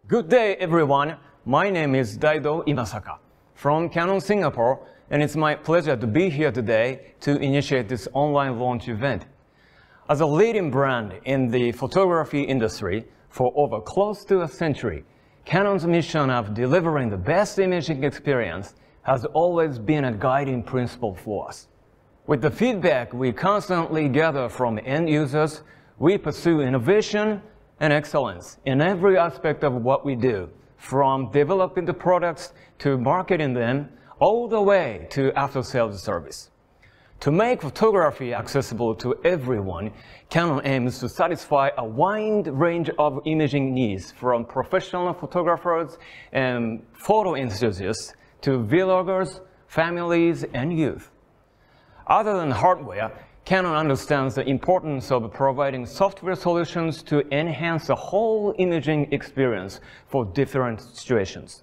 Good day, everyone. My name is Daido Imasaka from Canon Singapore, and it's my pleasure to be here today to initiate this online launch event. As a leading brand in the photography industry for over close to a century, Canon's mission of delivering the best imaging experience has always been a guiding principle for us. With the feedback we constantly gather from end users, we pursue innovation and excellence in every aspect of what we do, from developing the products to marketing them, all the way to after-sales service. To make photography accessible to everyone, Canon aims to satisfy a wide range of imaging needs, from professional photographers and photo enthusiasts to vloggers, families, and youth. Other than hardware, Canon understands the importance of providing software solutions to enhance the whole imaging experience for different situations.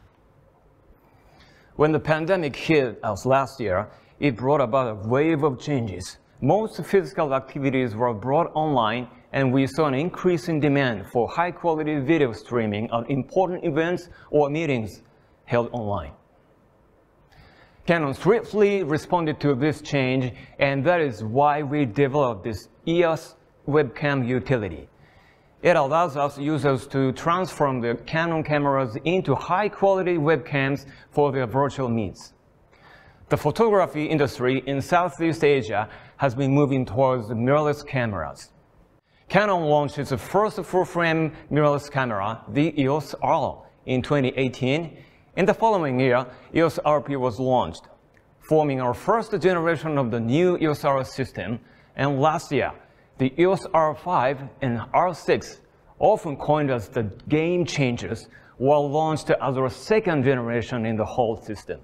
When the pandemic hit us last year, it brought about a wave of changes. Most physical activities were brought online, and we saw an increase in demand for high-quality video streaming of important events or meetings held online. Canon swiftly responded to this change, and that is why we developed this EOS webcam utility. It allows us users to transform their Canon cameras into high-quality webcams for their virtual needs. The photography industry in Southeast Asia has been moving towards mirrorless cameras. Canon launched its first full-frame mirrorless camera, the EOS R, in 2018. In the following year, EOS RP was launched, forming our first generation of the new EOS R system, and last year, the EOS R5 and R6, often coined as the game changers, were launched as our second generation in the whole system.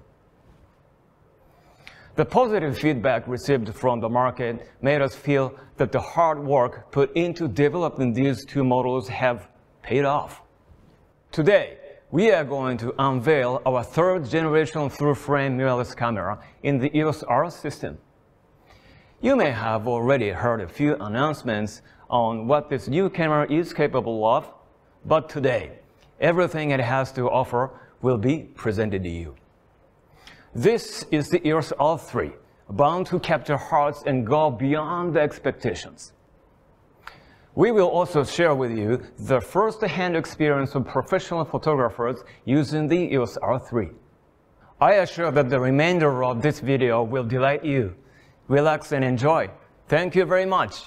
The positive feedback received from the market made us feel that the hard work put into developing these two models have paid off. Today, we are going to unveil our third generation full-frame mirrorless camera in the EOS R system. You may have already heard a few announcements on what this new camera is capable of, but today, everything it has to offer will be presented to you. This is the EOS R3, bound to capture hearts and go beyond the expectations. We will also share with you the first-hand experience of professional photographers using the EOS R3. I assure that the remainder of this video will delight you. Relax and enjoy. Thank you very much.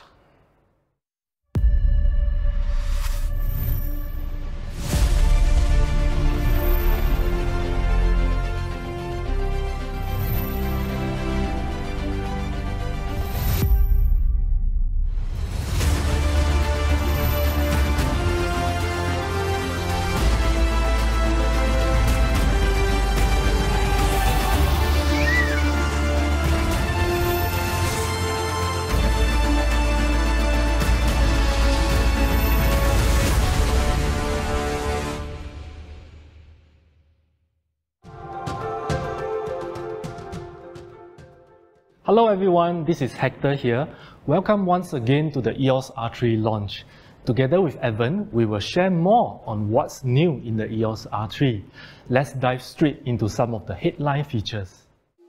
Hello everyone, this is Hector here. Welcome once again to the EOS R3 launch. Together with Evan, we will share more on what's new in the EOS R3. Let's dive straight into some of the headline features.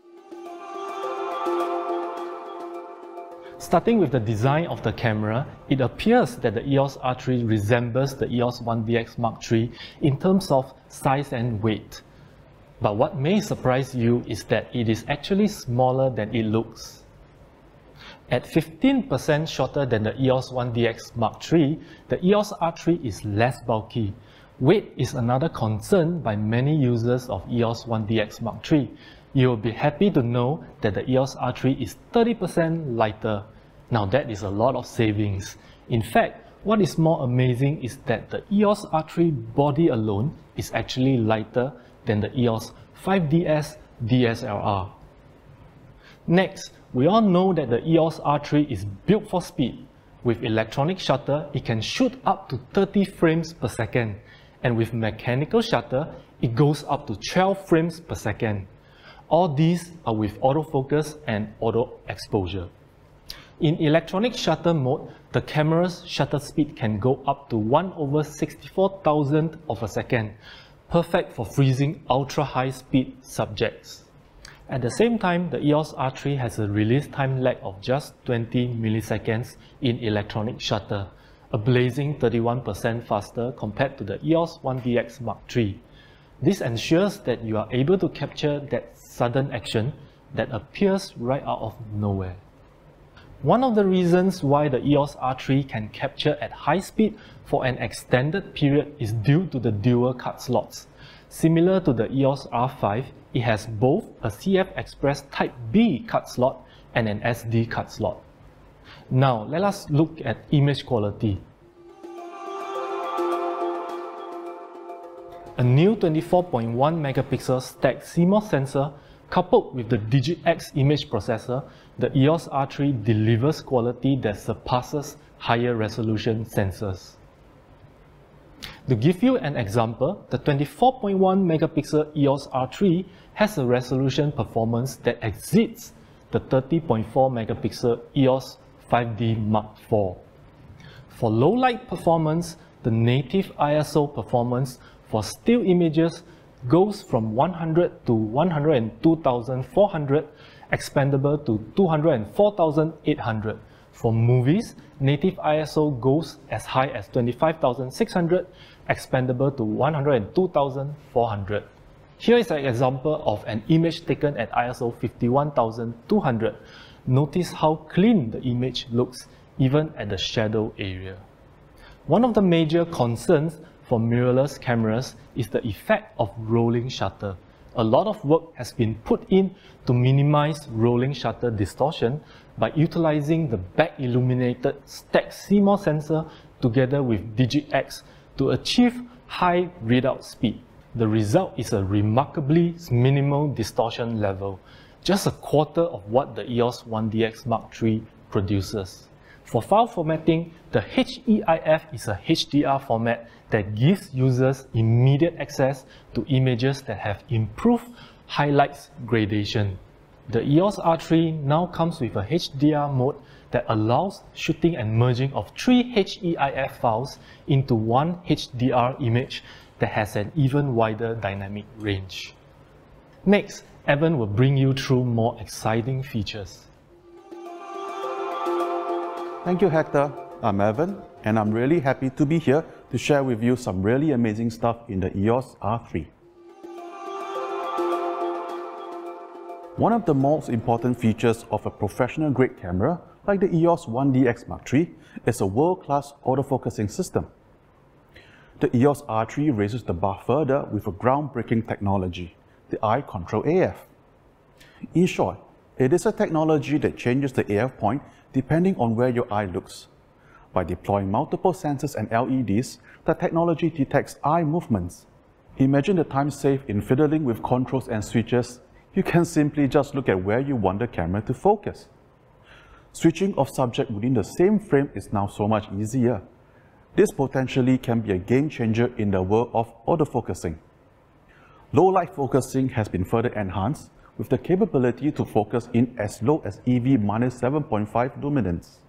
Starting with the design of the camera, it appears that the EOS R3 resembles the EOS 1DX Mark III in terms of size and weight. But what may surprise you is that it is actually smaller than it looks. At 15% shorter than the EOS 1DX Mark III, the EOS R3 is less bulky. Weight is another concern by many users of EOS 1DX Mark III. You'll be happy to know that the EOS R3 is 30% lighter. Now that is a lot of savings. In fact, what is more amazing is that the EOS R3 body alone is actually lighter than the EOS 5DS DSLR. Next, we all know that the EOS R3 is built for speed. With electronic shutter, it can shoot up to 30 frames per second, and with mechanical shutter, it goes up to 12 frames per second. All these are with autofocus and auto exposure. In electronic shutter mode, The camera's shutter speed can go up to 1/64,000 of a second, perfect for freezing ultra-high speed subjects. At the same time, the EOS R3 has a release time lag of just 20 milliseconds in electronic shutter, a blazing 31% faster compared to the EOS 1DX Mark III. This ensures that you are able to capture that sudden action that appears right out of nowhere. One of the reasons why the EOS R3 can capture at high speed for an extended period is due to the dual card slots. Similar to the EOS R5, it has both a CF Express Type B card slot and an SD card slot. Now, let us look at image quality. A new 24.1 megapixel stacked CMOS sensor coupled with the DigitX image processor, the EOS R3 delivers quality that surpasses higher resolution sensors. To give you an example, the 24.1 megapixel EOS R3 has a resolution performance that exceeds the 30.4 megapixel EOS 5D Mark IV. For low light performance, the native ISO performance for still images goes from 100 to 102,400, expandable to 204,800. For movies, native ISO goes as high as 25,600, expandable to 102,400. Here is an example of an image taken at ISO 51,200. Notice how clean the image looks, even at the shadow area. One of the major concerns for mirrorless cameras is the effect of rolling shutter. A lot of work has been put in to minimize rolling shutter distortion by utilizing the back illuminated stacked CMOS sensor together with DigitX to achieve high readout speed. The result is a remarkably minimal distortion level, just a quarter of what the EOS 1DX Mark III produces. For file formatting, the HEIF is a HDR format that gives users immediate access to images that have improved highlights gradation. The EOS R3 now comes with a HDR mode that allows shooting and merging of 3 HEIF files into one HDR image that has an even wider dynamic range. Next, Evan will bring you through more exciting features. Thank you, Hector. I'm Evan, and I'm really happy to be here to share with you some really amazing stuff in the EOS R3. One of the most important features of a professional-grade camera like the EOS 1DX Mark III is a world-class autofocusing system. The EOS R3 raises the bar further with a groundbreaking technology, the Eye Control AF. In short, it is a technology that changes the AF point depending on where your eye looks. By deploying multiple sensors and LEDs, the technology detects eye movements. Imagine the time saved in fiddling with controls and switches. You can simply just look at where you want the camera to focus. Switching of subject within the same frame is now so much easier. This potentially can be a game changer in the world of autofocusing. Low light focusing has been further enhanced with the capability to focus in as low as EV-7.5 luminance.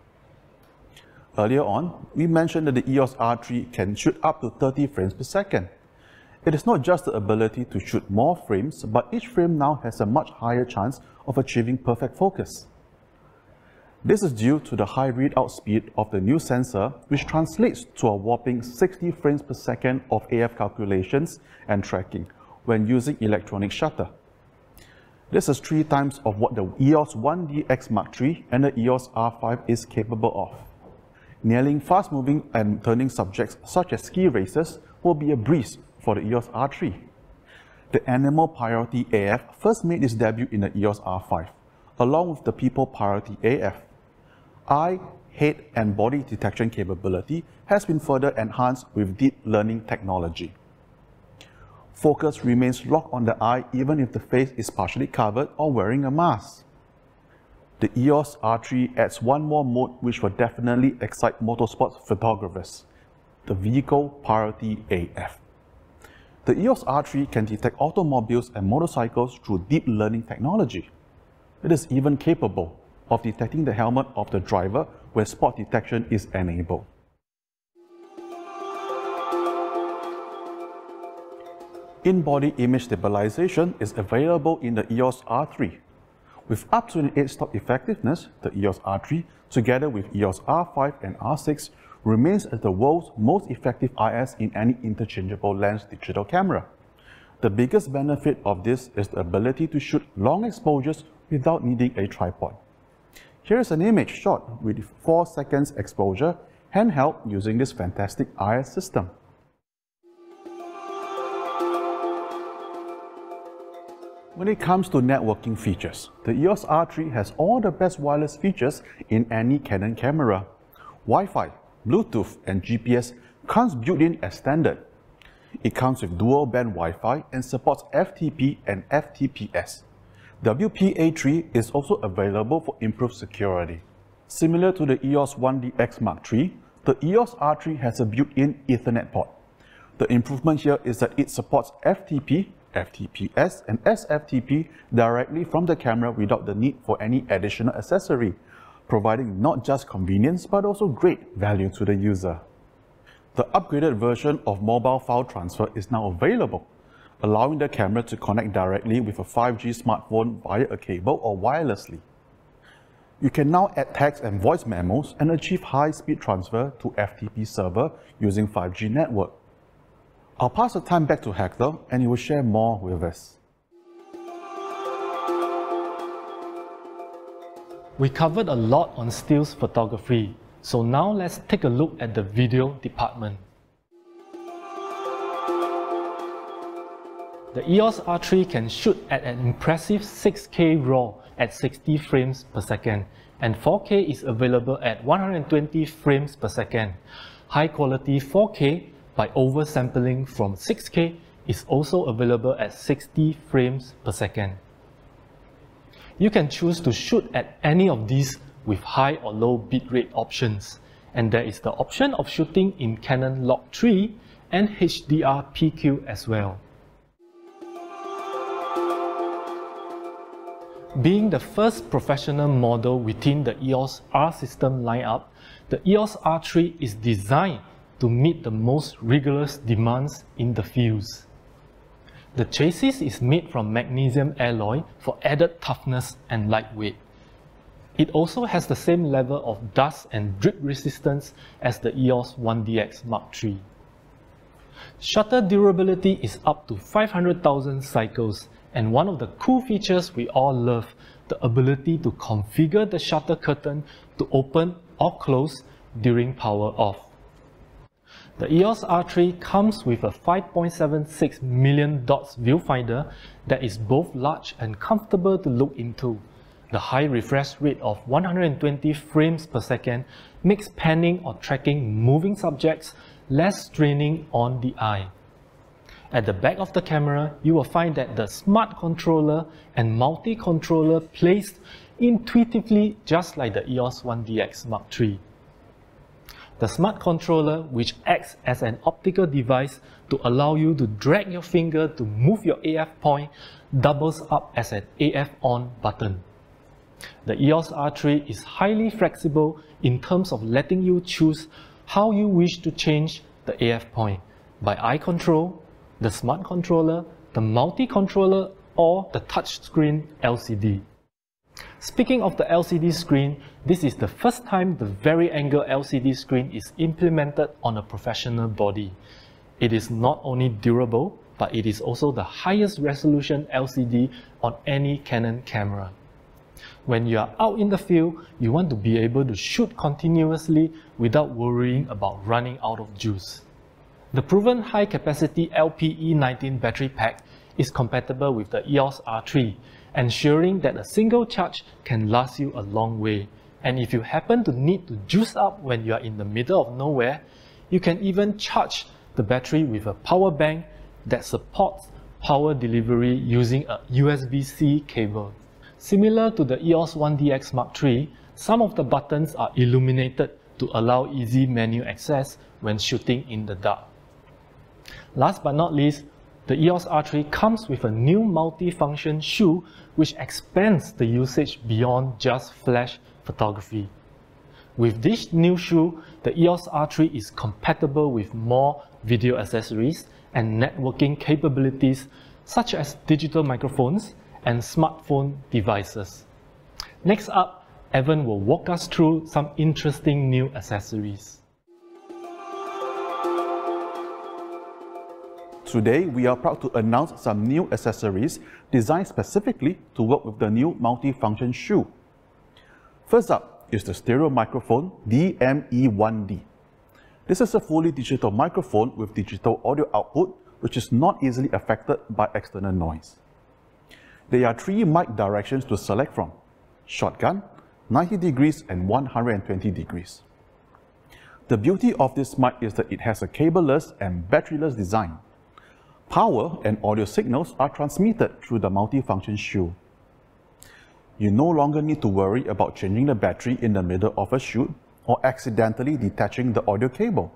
Earlier on, we mentioned that the EOS R3 can shoot up to 30 frames per second. It is not just the ability to shoot more frames, but each frame now has a much higher chance of achieving perfect focus. This is due to the high readout speed of the new sensor, which translates to a whopping 60 frames per second of AF calculations and tracking when using electronic shutter. This is 3 times of what the EOS 1DX Mark III and the EOS R5 is capable of. Nailing fast-moving and turning subjects such as ski races will be a breeze for the EOS R3. The Animal Priority AF first made its debut in the EOS R5, along with the People Priority AF. Eye, head, and body detection capability has been further enhanced with deep learning technology. Focus remains locked on the eye even if the face is partially covered or wearing a mask. The EOS R3 adds one more mode which will definitely excite motorsports photographers, the Vehicle Priority AF. The EOS R3 can detect automobiles and motorcycles through deep learning technology. It is even capable of detecting the helmet of the driver where spot detection is enabled. In-body image stabilization is available in the EOS R3. With up to an 8-stop effectiveness, the EOS R3, together with EOS R5 and R6, remains as the world's most effective IS in any interchangeable lens digital camera. The biggest benefit of this is the ability to shoot long exposures without needing a tripod. Here is an image shot with 4 seconds exposure, handheld using this fantastic IS system. When it comes to networking features, the EOS R3 has all the best wireless features in any Canon camera. Wi-Fi, Bluetooth and GPS comes built in as standard. It comes with dual band Wi-Fi and supports FTP and FTPS. WPA3 is also available for improved security. Similar to the EOS 1DX Mark III, the EOS R3 has a built-in Ethernet port. The improvement here is that it supports FTP, FTPS and SFTP directly from the camera without the need for any additional accessory, providing not just convenience but also great value to the user. The upgraded version of mobile file transfer is now available, allowing the camera to connect directly with a 5G smartphone via a cable or wirelessly. You can now add text and voice memos and achieve high-speed transfer to FTP server using 5G network. I'll pass the time back to Hector and he will share more with us. We covered a lot on stills photography, so now let's take a look at the video department. The EOS R3 can shoot at an impressive 6K RAW at 60 frames per second, and 4K is available at 120 frames per second. High quality 4K by oversampling from 6K is also available at 60 frames per second. You can choose to shoot at any of these with high or low bitrate options, and there is the option of shooting in Canon Log 3 and HDR PQ as well. Being the first professional model within the EOS R system lineup, the EOS R3 is designed to meet the most rigorous demands in the fields. The chassis is made from magnesium alloy for added toughness and lightweight. It also has the same level of dust and drip resistance as the EOS 1DX Mark III. Shutter durability is up to 500,000 cycles, and one of the cool features we all love, the ability to configure the shutter curtain to open or close during power off. The EOS R3 comes with a 5.76 million dots viewfinder that is both large and comfortable to look into. The high refresh rate of 120 frames per second makes panning or tracking moving subjects less straining on the eye. At the back of the camera, you will find that the smart controller and multi-controller placed intuitively just like the EOS 1DX Mark III. The smart controller, which acts as an optical device to allow you to drag your finger to move your AF point, doubles up as an AF on button. The EOS R3 is highly flexible in terms of letting you choose how you wish to change the AF point, by eye control, the smart controller, the multi-controller, or the touchscreen LCD. Speaking of the LCD screen, this is the first time the vari-angle LCD screen is implemented on a professional body. It is not only durable, but it is also the highest resolution LCD on any Canon camera. When you are out in the field, you want to be able to shoot continuously without worrying about running out of juice. The proven high-capacity LPE19 battery pack is compatible with the EOS R3, ensuring that a single charge can last you a long way. And if you happen to need to juice up when you are in the middle of nowhere, you can even charge the battery with a power bank that supports power delivery using a USB-C cable. Similar to the EOS 1DX Mark III, some of the buttons are illuminated to allow easy menu access when shooting in the dark. Last but not least, the EOS R3 comes with a new multi-function shoe which expands the usage beyond just flash photography. With this new shoe, the EOS R3 is compatible with more video accessories and networking capabilities such as digital microphones and smartphone devices. Next up, Evan will walk us through some interesting new accessories. Today, we are proud to announce some new accessories designed specifically to work with the new multi-function shoe. First up is the stereo microphone DME1D. This is a fully digital microphone with digital audio output which is not easily affected by external noise. There are 3 mic directions to select from: shotgun, 90 degrees and 120 degrees. The beauty of this mic is that it has a cableless and batteryless design. Power and audio signals are transmitted through the multi-function shoe. You no longer need to worry about changing the battery in the middle of a shoot or accidentally detaching the audio cable.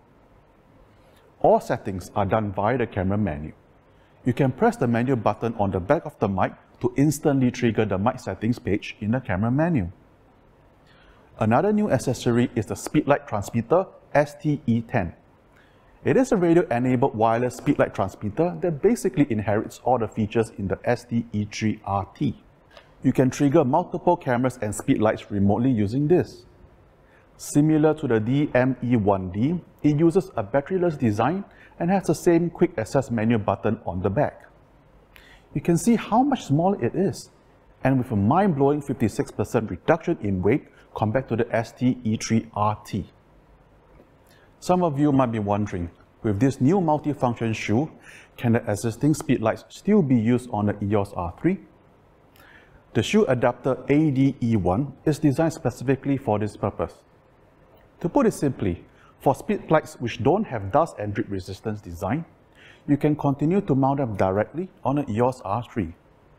All settings are done via the camera menu. You can press the menu button on the back of the mic to instantly trigger the mic settings page in the camera menu. Another new accessory is the Speedlight Transmitter STE10. It is a radio-enabled wireless speedlight transmitter that basically inherits all the features in the STE3RT. You can trigger multiple cameras and speedlights remotely using this. Similar to the DME1D, it uses a batteryless design and has the same quick access menu button on the back. You can see how much smaller it is, and with a mind-blowing 56% reduction in weight compared to the STE3RT. Some of you might be wondering, with this new multi-function shoe, can the existing speedlights still be used on the EOS R3? The shoe adapter ADE1 is designed specifically for this purpose. To put it simply, for speedlights which don't have dust and drip resistance design, you can continue to mount them directly on an EOS R3.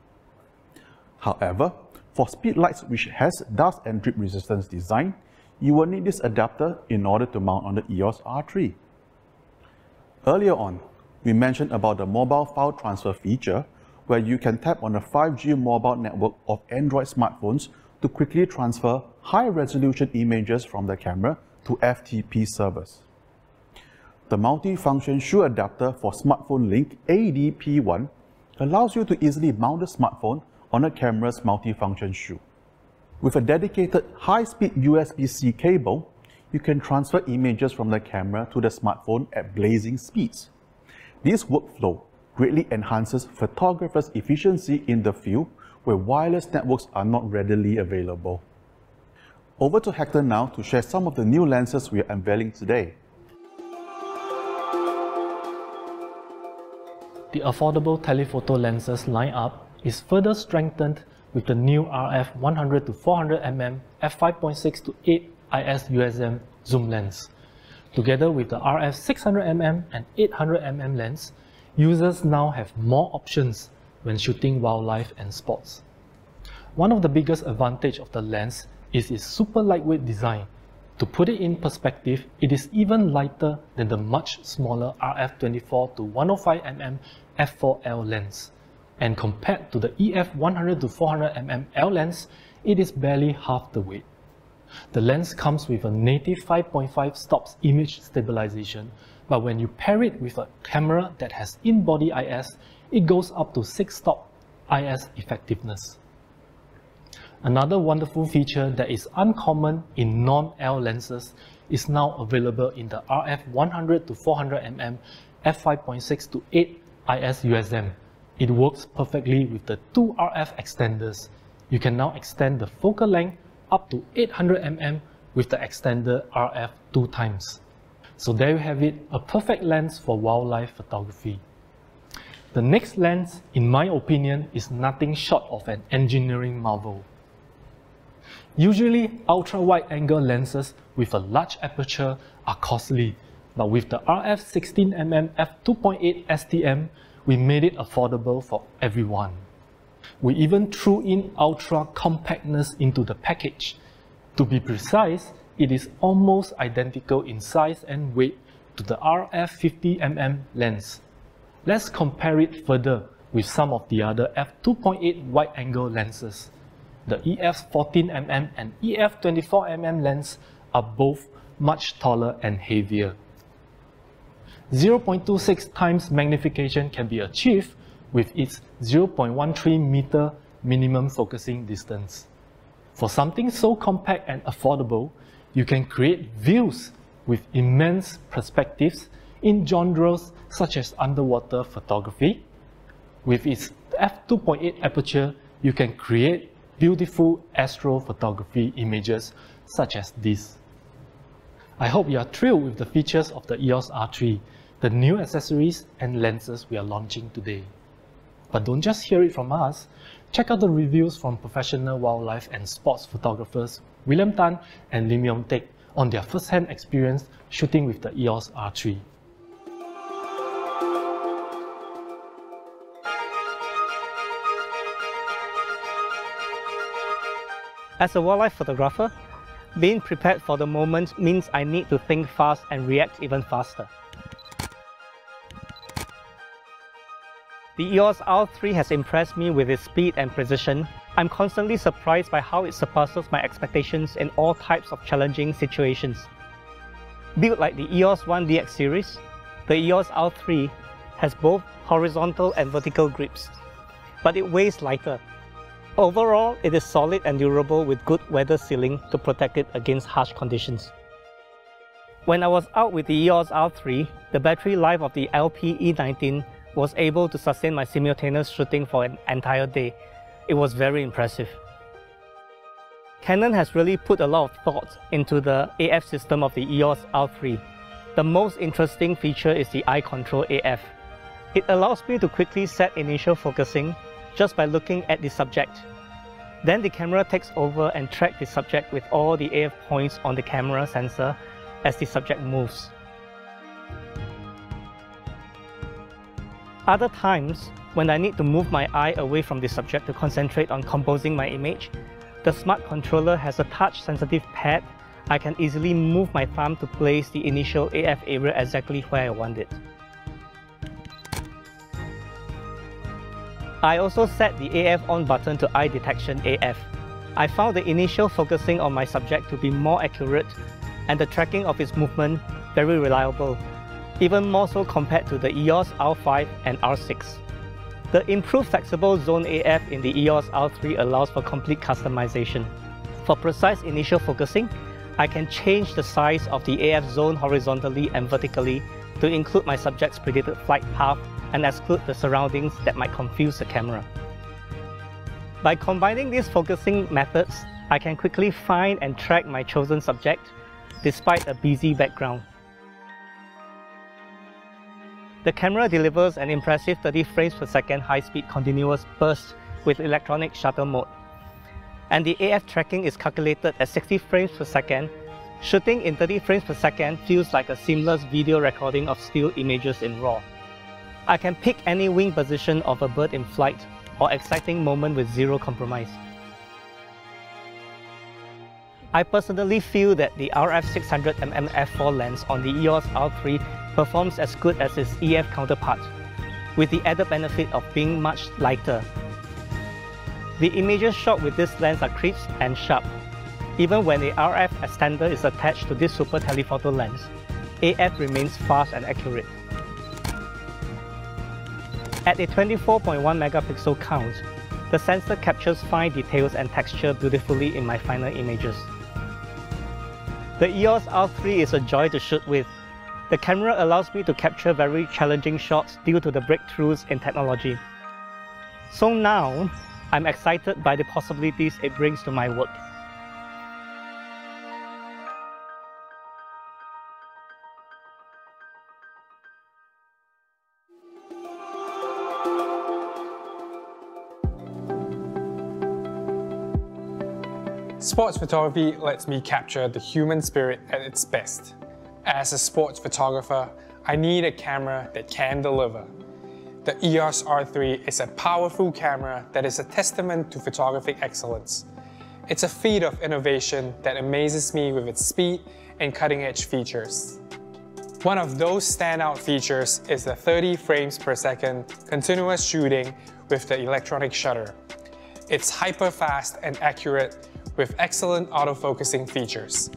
However, for speedlights which has dust and drip resistance design, you will need this adapter in order to mount on the EOS R3. Earlier on, we mentioned about the mobile file transfer feature where you can tap on the 5G mobile network of Android smartphones to quickly transfer high-resolution images from the camera to FTP servers. The multi-function shoe adapter for smartphone link ADP1 allows you to easily mount the smartphone on a camera's multi-function shoe. With a dedicated high-speed USB-C cable, you can transfer images from the camera to the smartphone at blazing speeds. This workflow greatly enhances photographers' efficiency in the field where wireless networks are not readily available. Over to Hector now to share some of the new lenses we are unveiling today. The affordable telephoto lenses lineup is further strengthened with the new RF 100-400mm f5.6 to 8 IS USM zoom lens. Together with the RF 600mm and 800mm lens, users now have more options when shooting wildlife and sports. One of the biggest advantages of the lens is its super lightweight design. To put it in perspective, it is even lighter than the much smaller RF 24-105mm f4L lens. And compared to the EF 100-400mm L lens, it is barely half the weight. The lens comes with a native 5.5 stops image stabilization, but when you pair it with a camera that has in-body IS, it goes up to 6 stop IS effectiveness. Another wonderful feature that is uncommon in non-L lenses is now available in the RF 100-400mm f5.6 to 8 IS USM. It works perfectly with the 2 RF extenders. You can now extend the focal length up to 800mm with the extender RF 2 times. So there you have it, a perfect lens for wildlife photography. The next lens, in my opinion, is nothing short of an engineering marvel. Usually, ultra-wide-angle lenses with a large aperture are costly, but with the RF 16mm f2.8 STM, we made it affordable for everyone. We even threw in ultra compactness into the package. To be precise, it is almost identical in size and weight to the RF 50mm lens. Let's compare it further with some of the other f2.8 wide-angle lenses. The EF 14mm and EF 24mm lens are both much taller and heavier. 0.26 times magnification can be achieved with its 0.13 meter minimum focusing distance. For something so compact and affordable, you can create views with immense perspectives in genres such as underwater photography. With its f2.8 aperture, you can create beautiful astrophotography images such as this. I hope you are thrilled with the features of the EOS R3, the new accessories and lenses we are launching today. But don't just hear it from us. Check out the reviews from professional wildlife and sports photographers William Tan and Lim Yong Teck on their first-hand experience shooting with the EOS R3. As a wildlife photographer, being prepared for the moment means I need to think fast and react even faster. The EOS R3 has impressed me with its speed and precision. I'm constantly surprised by how it surpasses my expectations in all types of challenging situations. Built like the EOS 1DX series, the EOS R3 has both horizontal and vertical grips, but it weighs lighter. Overall, it is solid and durable with good weather sealing to protect it against harsh conditions. When I was out with the EOS R3, the battery life of the LP-E19 was able to sustain my simultaneous shooting for an entire day. It was very impressive. Canon has really put a lot of thought into the AF system of the EOS R3. The most interesting feature is the eye control AF. It allows me to quickly set initial focusing just by looking at the subject. Then the camera takes over and tracks the subject with all the AF points on the camera sensor as the subject moves. Other times, when I need to move my eye away from the subject to concentrate on composing my image, the smart controller has a touch-sensitive pad. I can easily move my thumb to place the initial AF area exactly where I want it. I also set the AF on button to eye detection AF. I found the initial focusing on my subject to be more accurate and the tracking of its movement very reliable, even more so compared to the EOS R5 and R6. The improved flexible zone AF in the EOS R3 allows for complete customization. For precise initial focusing, I can change the size of the AF zone horizontally and vertically to include my subject's predicted flight path and exclude the surroundings that might confuse the camera. By combining these focusing methods, I can quickly find and track my chosen subject despite a busy background. The camera delivers an impressive 30 frames per second high-speed continuous burst with electronic shutter mode. And the AF tracking is calculated at 60 frames per second. Shooting in 30 frames per second feels like a seamless video recording of still images in RAW. I can pick any wing position of a bird in flight or exciting moment with zero compromise. I personally feel that the RF600mm f4 lens on the EOS R3 performs as good as its EF counterpart, with the added benefit of being much lighter. The images shot with this lens are crisp and sharp. Even when the RF extender is attached to this super telephoto lens, AF remains fast and accurate. At a 24.1 megapixel count, the sensor captures fine details and texture beautifully in my final images. The EOS R3 is a joy to shoot with. The camera allows me to capture very challenging shots due to the breakthroughs in technology. So now, I'm excited by the possibilities it brings to my work. Sports photography lets me capture the human spirit at its best. As a sports photographer, I need a camera that can deliver. The EOS R3 is a powerful camera that is a testament to photographic excellence. It's a feat of innovation that amazes me with its speed and cutting-edge features. One of those standout features is the 30 frames per second continuous shooting with the electronic shutter. It's hyper-fast and accurate with excellent autofocusing features.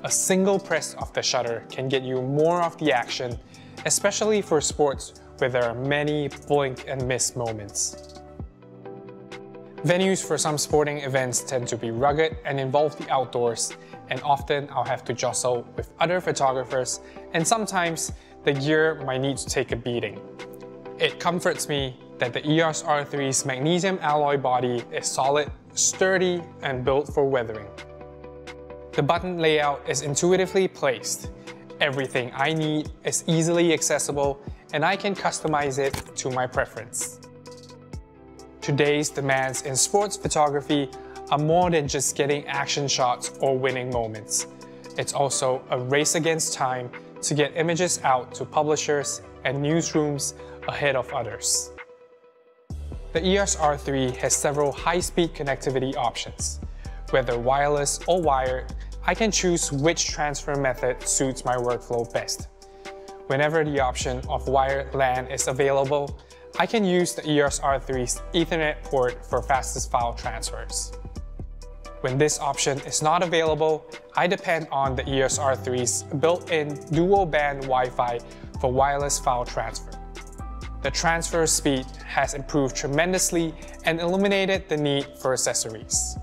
A single press of the shutter can get you more of the action, especially for sports where there are many blink and miss moments. Venues for some sporting events tend to be rugged and involve the outdoors, and often I'll have to jostle with other photographers, and sometimes the gear might need to take a beating. It comforts me that the EOS R3's magnesium alloy body is solid, sturdy, and built for weathering. The button layout is intuitively placed. Everything I need is easily accessible, and I can customize it to my preference. Today's demands in sports photography are more than just getting action shots or winning moments. It's also a race against time to get images out to publishers and newsrooms ahead of others. The EOS R3 has several high-speed connectivity options. Whether wireless or wired, I can choose which transfer method suits my workflow best. Whenever the option of wired LAN is available, I can use the EOS R3's Ethernet port for fastest file transfers. When this option is not available, I depend on the EOS R3's built-in dual-band Wi-Fi for wireless file transfer. The transfer speed has improved tremendously and eliminated the need for accessories.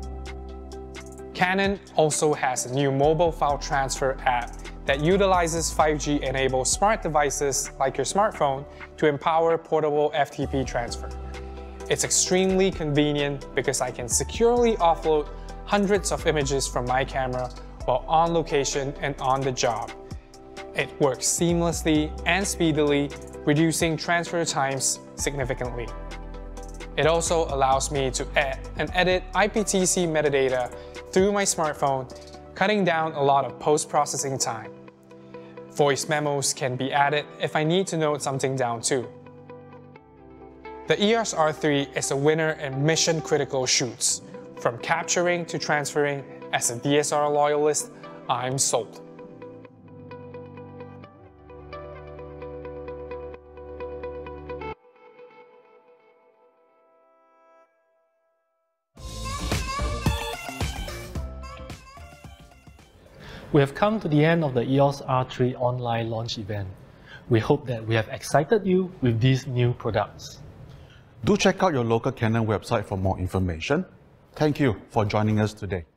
Canon also has a new mobile file transfer app that utilizes 5G-enabled smart devices like your smartphone to empower portable FTP transfer. It's extremely convenient because I can securely offload hundreds of images from my camera while on location and on the job. It works seamlessly and speedily, reducing transfer times significantly. It also allows me to add and edit IPTC metadata through my smartphone, cutting down a lot of post-processing time. Voice memos can be added if I need to note something down too. The EOS R3 is a winner in mission-critical shoots. From capturing to transferring, as a DSLR loyalist, I'm sold. We have come to the end of the EOS R3 online launch event. We hope that we have excited you with these new products. Do check out your local Canon website for more information. Thank you for joining us today.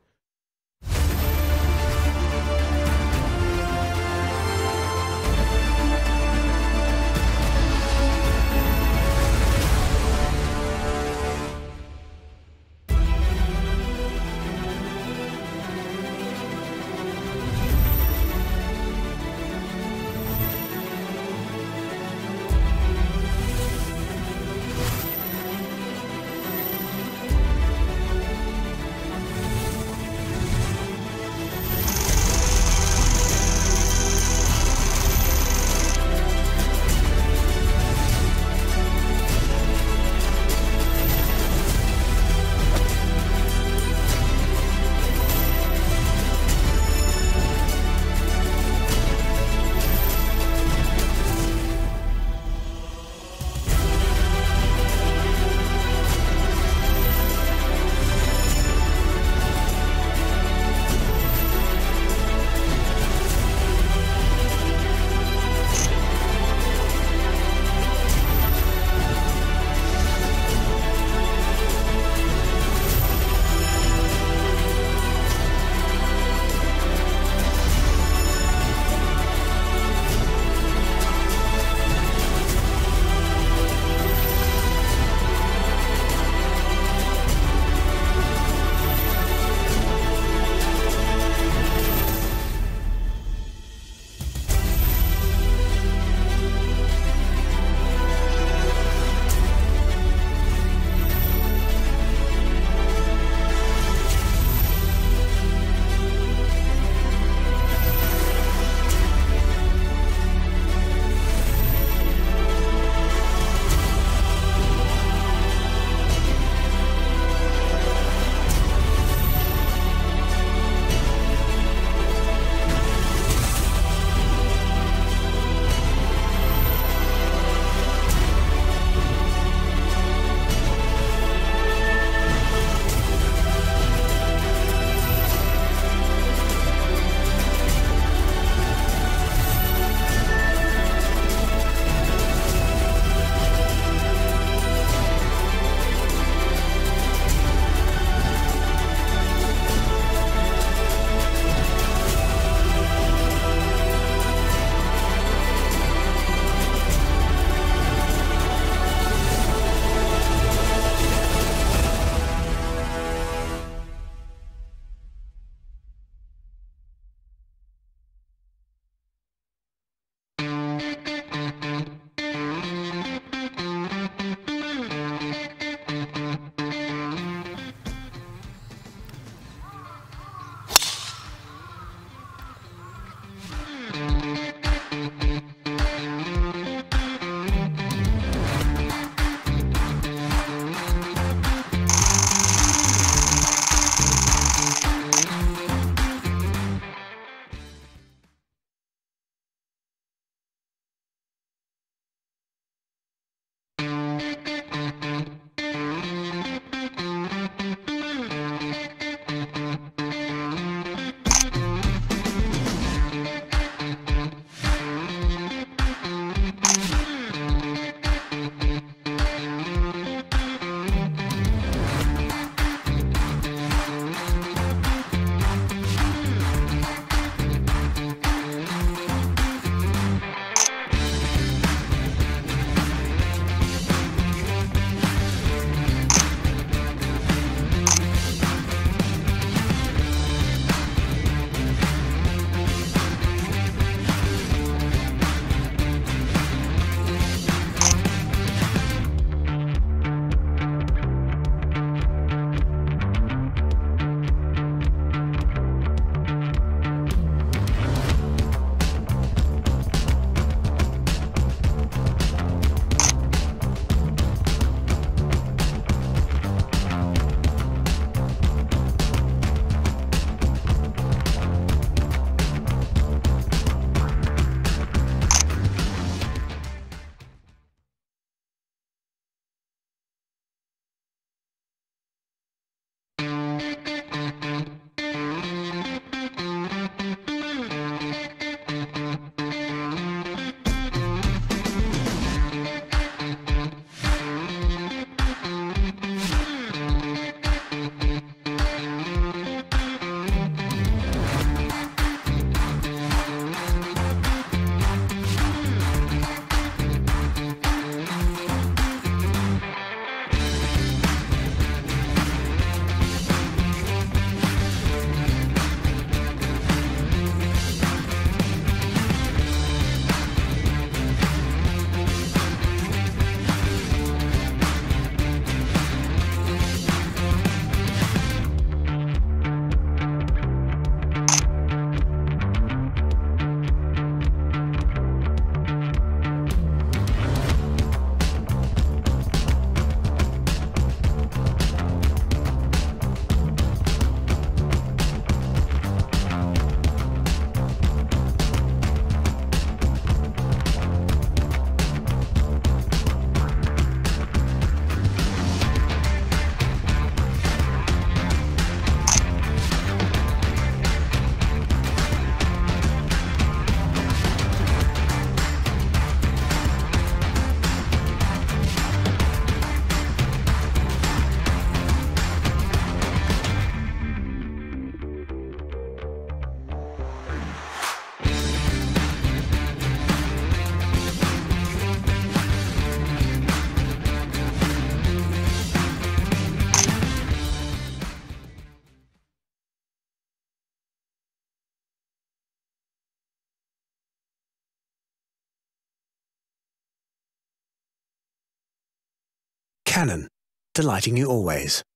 Canon, delighting you always.